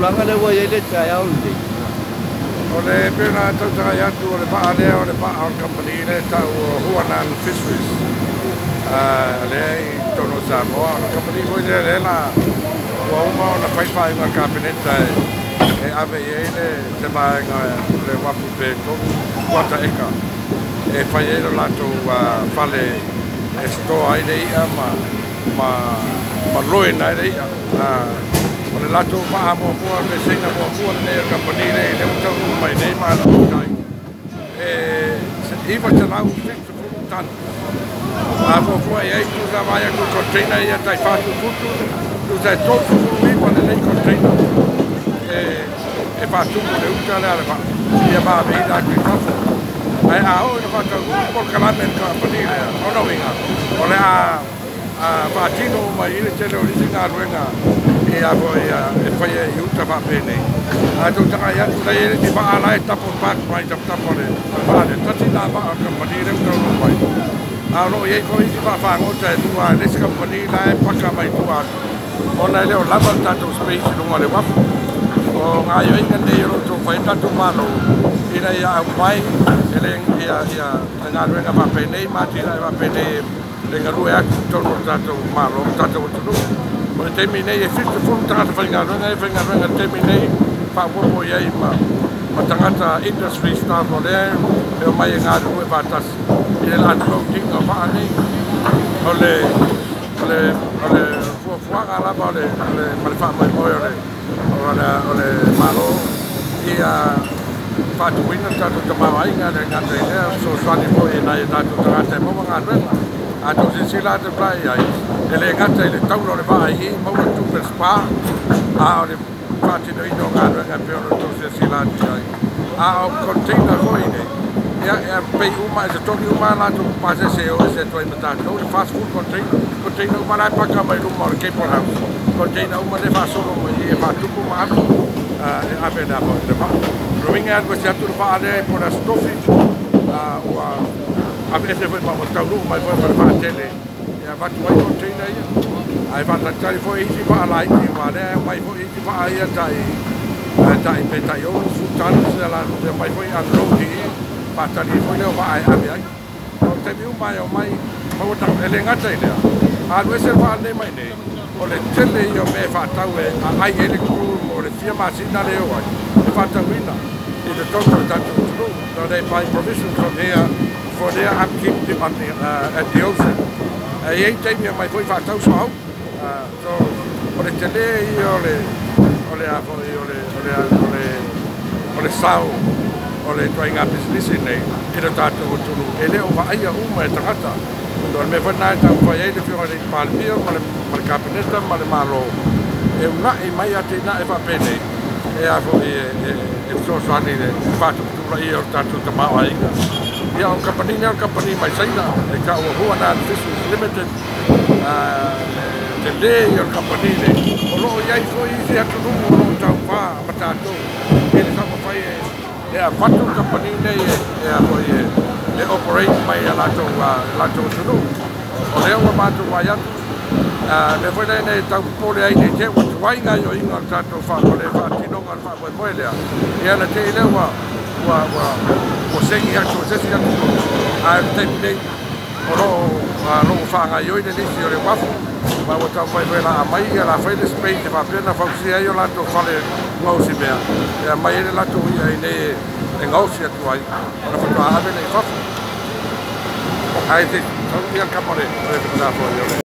Langa le wai ele tai au le. O le pena tau takai atu o le paa lea o le paa o company le tau Huanan Fisheries. Le i tono Samoa o company ko le la ua uma o na whaiwhai ngā kāpeneta e ave i ele te maenga le wapu pe tonu kuata eka. E whai ero lato whale e stoa ai le ia ma loina ai le ia. O le lato maa mua le senga mua le nea company le utau mai nei maa la utai. Iwa te rau fitu tan. Mua e ei tu sa vai aku container ia tai whatu futu. Tu sa tofu iwa le nei container. E whatu mo le uta le ale wha. Ia maa vei la kui kafu. Ai a ho ina whatu por kalamen company lea. Ono inga. O le whatino mai ile tele orisi ngā ruenga. E a voi e whai e iuta whapene. A tau taka i atu rei ere ti wha ala e tapo pak mai tapo le whaare. Tati nā wha a company reu tau no mai. A ro i eiko i ti wha whangota e tua lesi company la e paka mai tua. O nei leo lava tatou space runga le wafu. O ngā yo inga nei ro tō whai tatou malo. Ina ia au mai e le ia ngā ruenga whapene mātira e whapene le ngarue aku tono tatou malo tatou tunu. O le temi nei e whitu fulu tangata whaingaruenga e whaingaruenga temi nei whapopo iei ma tangata industry staff o lea e o mai e ngā rungu e whātasi. I le lātu au tinga o wha nei. O le fuanga lava o le whamai moi o le malo i a whātuina tātou tamawainga le ngata i lea so swani mo e nai e tātou tangata e mawa ngā ruenga. A tau se sila te plai ai, e le ngata i le tauro le waa i, maua tupe spa, a o le whātino ino ngā ruenga peo no tau se sila te ai. A o container hoi nei, ea pei uma e se toki uma la tu pase se o e se toi matata, o le fast food container uma lai paka mai luma o le Cape House, container uma le whasoro mo i e whātupu ma atu, e ape na mo le maa. Ruinga atu se atu le waa lea e po la stofi, a veces foi para mostrar o mas foi para tele e a vatu ai container ia ai va tantari foi isi para lá e vale mai foi isi para ia tai petai o sultan se lá mai foi a road para tali foi le vai ai o te viu mai o mai mau ta ele ngata ile a vese va le mai nei o le tele io me fa tau e ai ele ku o le fia masina le o ai fa tawina e the doctor that so they buy provision from here for their upkeep at the ocean. I ain't taking my boy for so so for the tele ole sao ole trying up business in ele tato tulu ele o vai uma tangata do me foi na tau foi ele fio le palmio mal capeneta mal malo e una e mai atina e va bene e a foi e so so ani le fatto tutto io tato tama ai ia o company mai saina e ka o Huanan Fisheries Limited te le o company le o lo ia i foi se atu no o tau wha matato ele sama fai e a whatu company le e a foi e operate mai a lato tunu o leo o matu mai atu le foi nei tau pole ai nei te watu wainga yo inga tato wha o le wha tinonga wha moe moe lea e ana te lewa o sengi atu o sesi atu a te nei o lo whanga i oine nisi o le wafu ma o tau whai wela a mai a la whai le space e wha plena whausi ai o lato whale ngausi mea e a mai ele lato i ai nei e ngausi atu ai o na whatu a ave nei wafu ai te tau ia kamore o e whina fo i ole